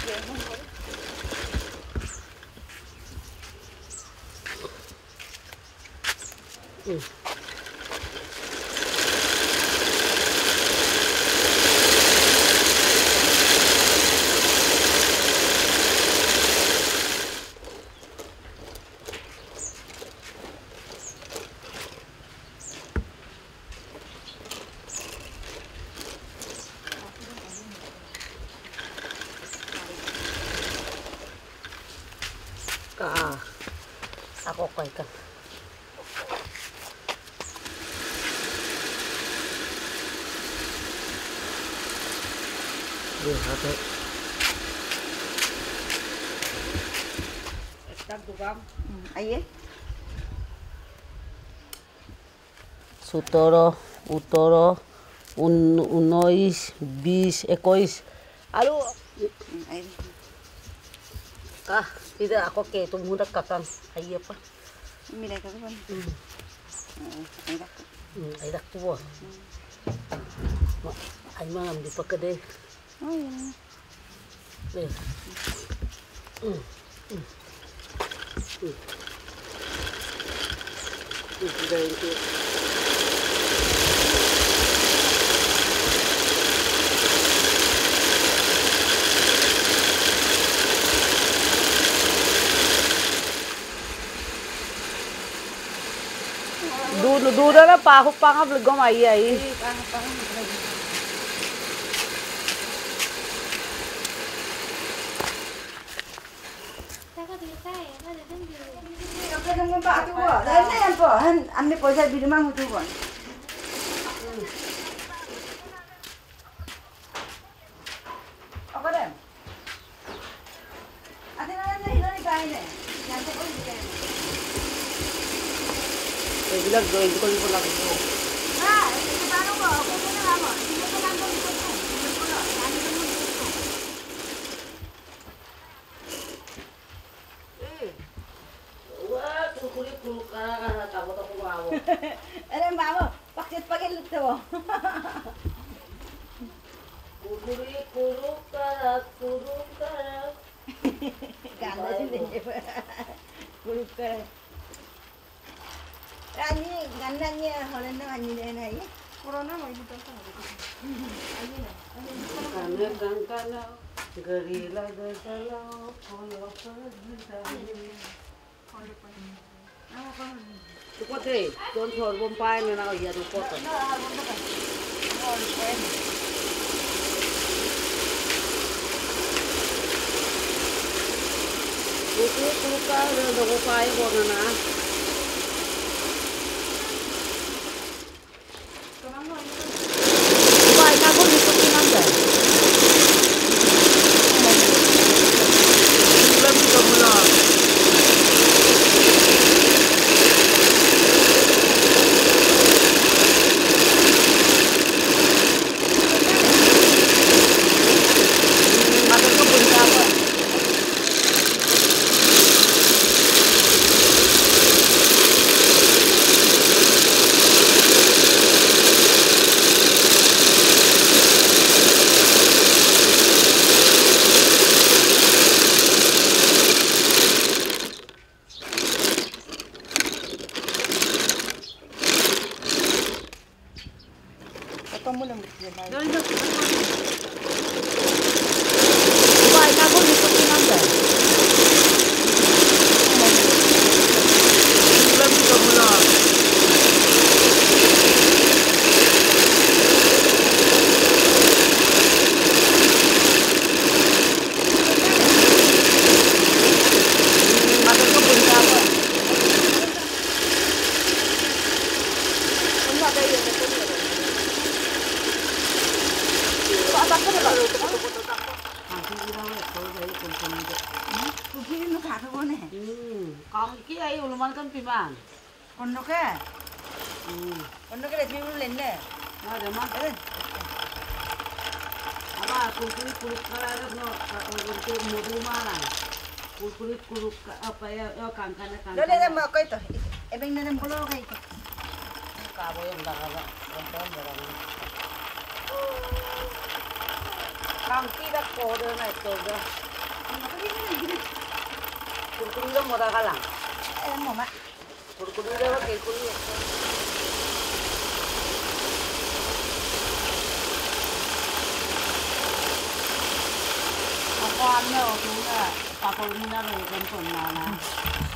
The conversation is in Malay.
Ako kay ka. Hati. Están tukang. Aye. Sutoro, utoro, unois, bis, ekois. Alu. Aye. Tidak ako ke tumudak kakang. Ay apa? Mira ka ba? Ay dak tuwa. Ay manam di pakade. Oh ya. Deh. Sudah itu. Dura na pa ako pang vlog ay. Kadang ba atu ba? Dahil na yan po. Ami po sa binumang ito po. Ako rin. Ate na lang na hinari kain eh. Yan po ko hindi kain. Bilang gawin ko lang ito. Ha? Ito paano mo? Okay na nga mo. Hindi ko lang gawin ko ito. Hindi ko lang. Ano ko mo ito? Wah, kulit-kulit ka na takot ako mawo. Ano ba mo? Pakit-pakit ito. Kulit-kulit ka. Ganda din eh. Kulit ka. Ani, ganda niya. Holan na ani na eh. Corona mo ito sa. Kana, garila dala, koyo pagdali. Tukot eh, don thor bom pai na na ya tukot. Kulit ka na ko pai ko na. Pai na ko dito kinanda. Lagi ka mula. Kamu lang bigyan na. Pai na ko dito kinanda. Lagi ka mula. Kukirin mo kakawa na eh. Kang ki ay uluman kan piman. Kondo ka? Kondo ka resmi mo len na. Ada mah. Apa kulit kalau no untuk modu mana? Kulit apa ya kangkana. Lole na mo ako ito. Ebeng na ng bulo ka ito. Kabo yung dakaga. Konton. Kang kidak ko na ito ga. Kurkuri mo ra ka lang. Mo ma. Kurkuri daw kay kurkuri. Ako ano, kung kapag mo na rin, ganito na.